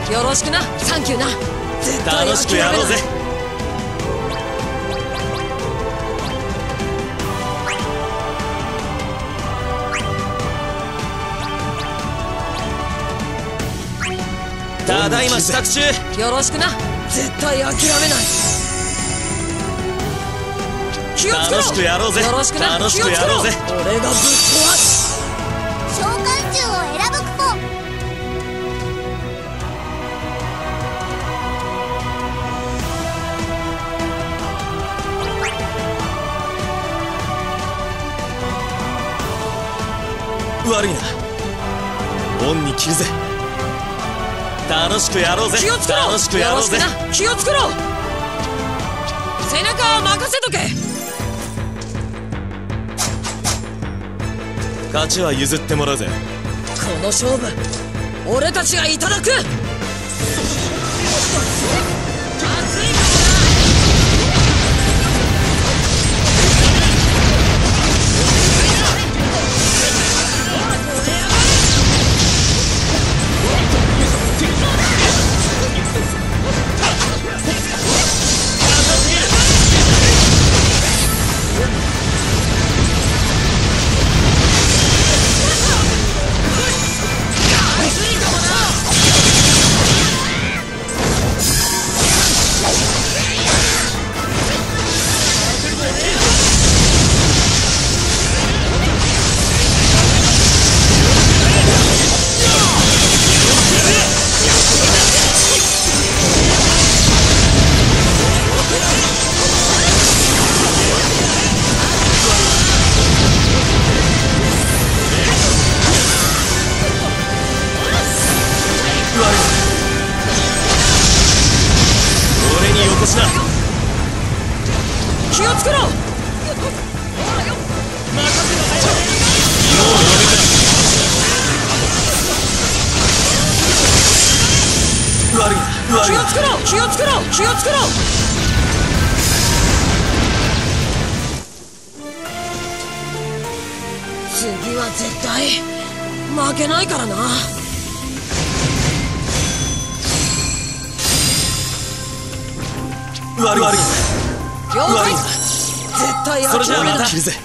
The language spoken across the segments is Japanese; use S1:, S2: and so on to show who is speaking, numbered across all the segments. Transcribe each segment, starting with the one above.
S1: よろしくな。サンキューな。絶対
S2: 楽しくやろうぜ。ただいま支度中。
S1: よろしくな。絶対諦めない。気をつけろ。
S2: 楽しくやろうぜ。
S1: よろしくな。
S2: 楽しくやろうぜ。
S1: 俺がぶっ壊す。
S3: 召喚獣を選ぶクポ。
S2: 悪いな。オンに切るぜ。楽しくやろうぜ。
S1: 気をつけろ。
S2: 楽しくやろうぜ。
S1: 気をつけろ。背中は任せとけ。
S2: 勝ちは譲ってもらうぜ。
S1: この勝負俺たちがいただく。
S2: 俺によこしな。
S1: 気をつけろ。
S2: 悪いな。
S1: 気をつけろ。気をつけろ。気をつけろ。次は絶対負けないからな。
S2: 悪い。
S1: 了解。絶対
S2: それじゃあまた
S1: 諦
S2: 切るぜ。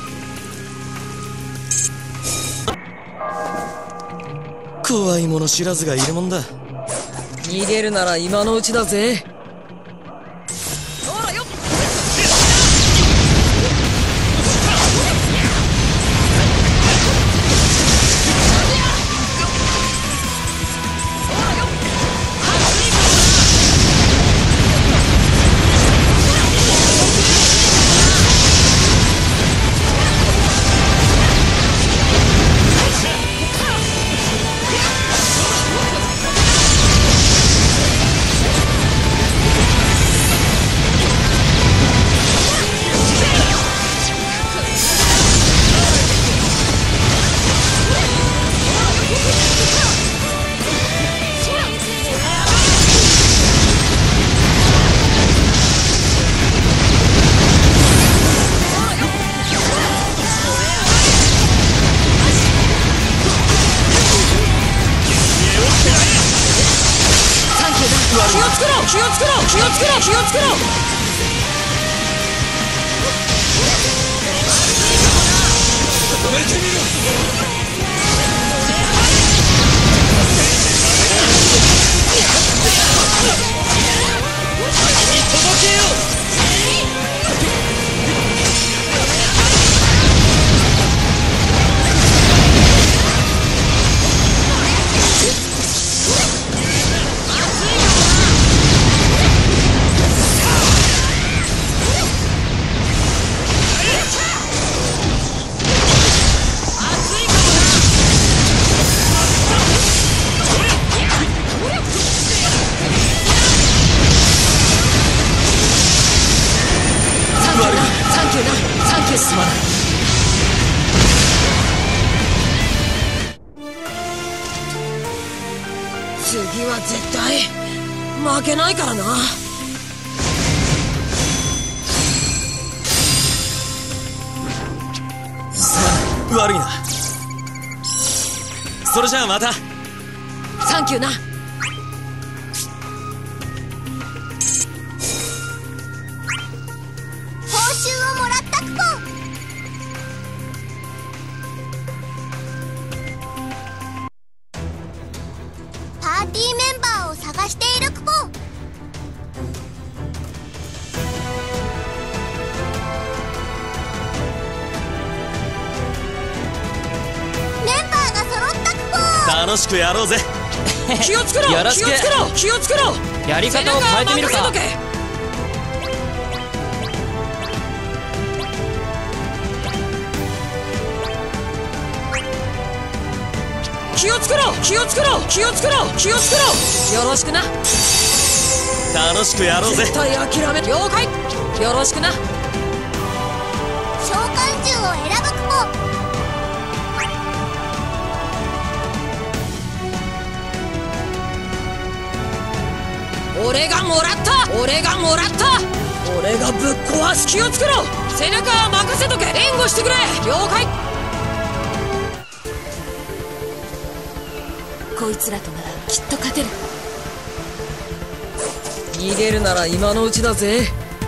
S2: 怖いもの知らずがいるもんだ。
S1: めない。逃げるなら今のうちだぜ。気をつけろ。気をつけろ。気をつけろ。すまない。次は絶対負けないからな。
S2: すまない。悪いな。それじゃあまた。
S1: サンキューな。
S2: 楽しくやろうぜ。
S1: 気をつけろ、
S4: よろしく。
S1: 気をつけろ、気をつけろ。
S4: やり方を変えてみるか。
S1: 背中任せとけ。気をつけろ、気をつけろ、気をつけろ、気をつけろ。よろしくな。
S2: 楽しくやろうぜ。
S1: 絶対諦め。了解。よろしくな。
S3: 召喚獣を選ぶクポ。
S1: 俺がもらった、俺がもらった。俺がぶっ壊す。気をつけろ。背中は任せとけ。援護してくれ。了解。こいつらとならきっと勝てる。逃げるなら今のうちだぜ。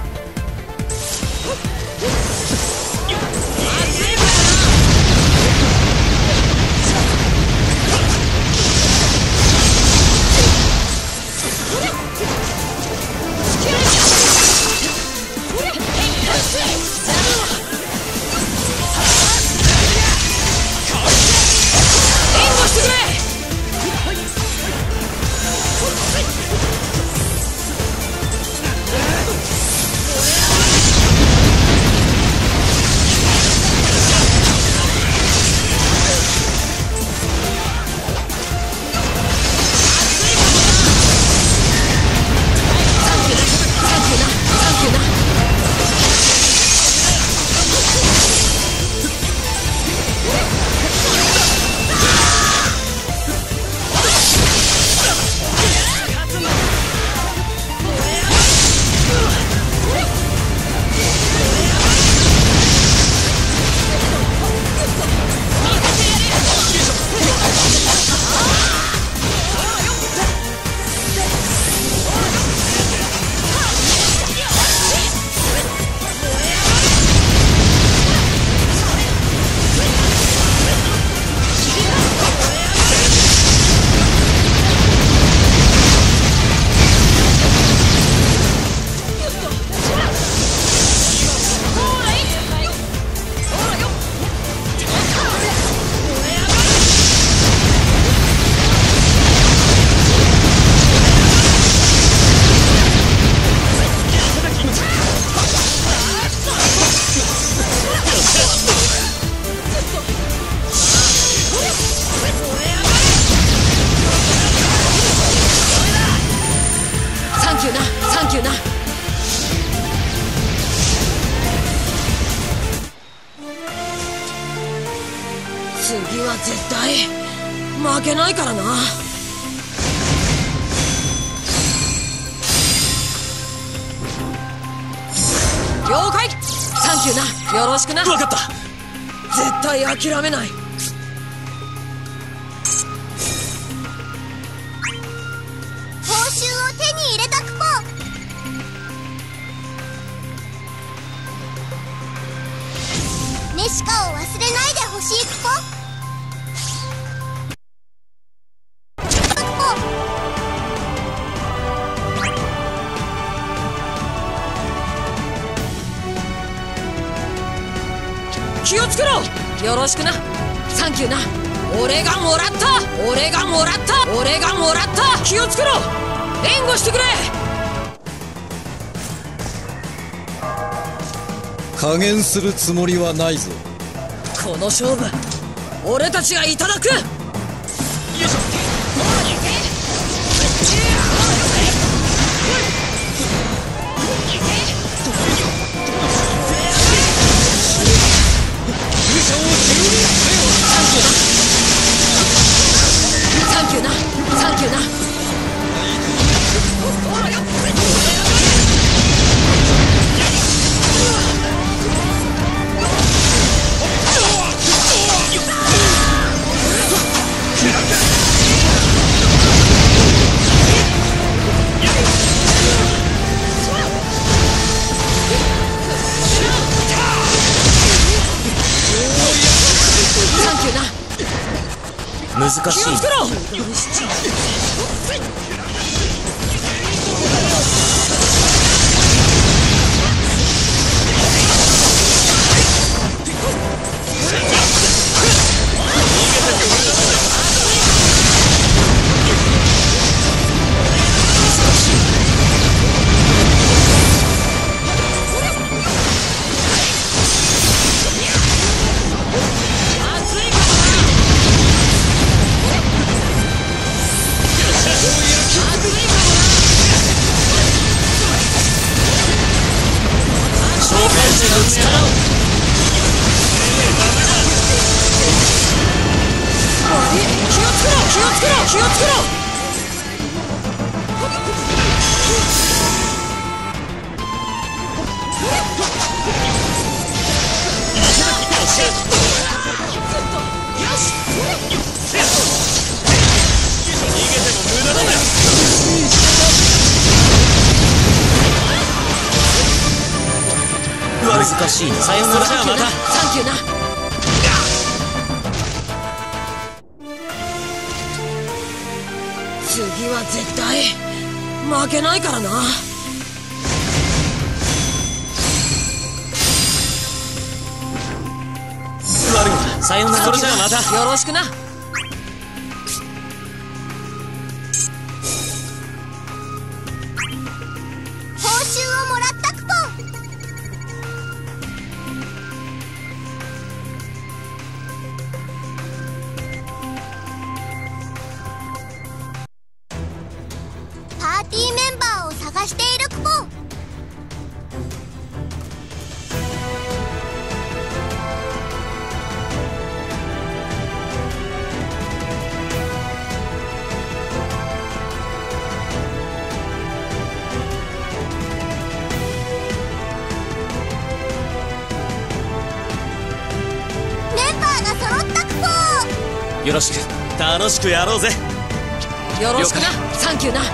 S1: 次は絶対負けないからな。了解。サンキューな。よろしくな。
S2: 分かった。
S1: 絶対諦めない。
S3: 報酬を手に入れたクポ。ネシカを忘れないでほしいクポ。
S1: 気をつけろ。よろしくな。サンキューな。俺がもらった。俺がもらった。俺がもらった。気をつけろ。援護してくれ。
S5: 加減するつもりはないぞ。
S1: この勝負俺たちがいただく。よいしょ。サンキューな。サンキューな。
S2: 難しい。
S1: 気をつけろ。 気をつけろ。
S2: 難しいな。さよなら。じゃあまた。
S1: サンキューな。次は絶対負けないからな。
S2: 悪いな。さよなら。それじゃあまた。
S1: よろしくな。
S3: 報酬をもらったクポン。パーティーメンバーを探しているクポン。メンバーが揃ったクポン。
S2: よろしく。楽しくやろうぜ。
S1: よろしくな。サンキューな。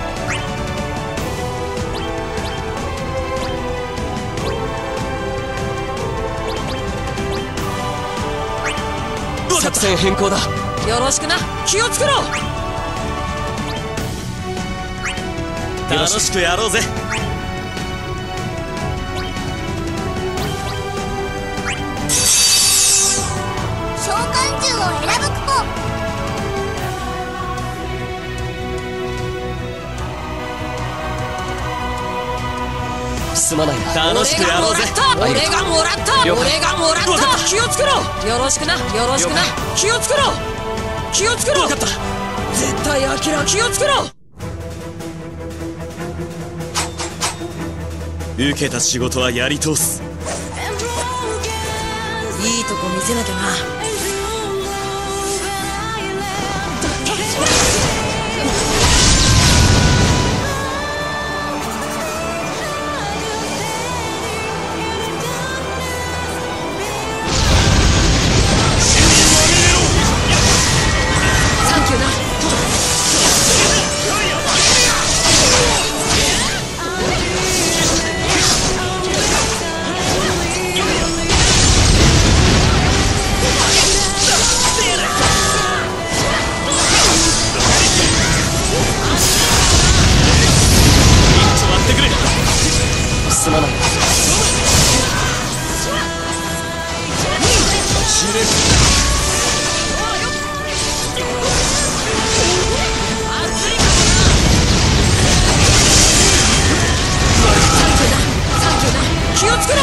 S2: 作戦変更だ。
S1: よろしくな。気をつけろ。
S2: 楽しくやろうぜ。
S3: 召喚獣を選ぶクポン。
S2: すまないな。楽しくやろうぜ。
S1: 俺がもらった。俺がもらった。気をつけろ。よろしくな。よろしくな。気をつけろ。気をつけろ。
S2: 分かった。
S1: 絶対気をつけろ。
S2: 受けた仕事はやり通す。
S1: いいとこ見せなきゃな。サンキューな。
S2: すまない。
S1: 気をつけろ。